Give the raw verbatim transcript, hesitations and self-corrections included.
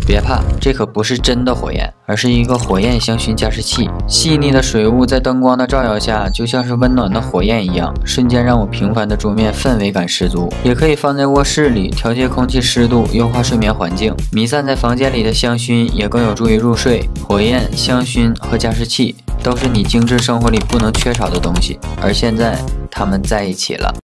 别怕，这可不是真的火焰，而是一个火焰香薰加湿器。细腻的水雾在灯光的照耀下，就像是温暖的火焰一样，瞬间让我平凡的桌面氛围感十足。也可以放在卧室里，调节空气湿度，优化睡眠环境。弥散在房间里的香薰也更有助于入睡。火焰、香薰和加湿器都是你精致生活里不能缺少的东西，而现在它们在一起了。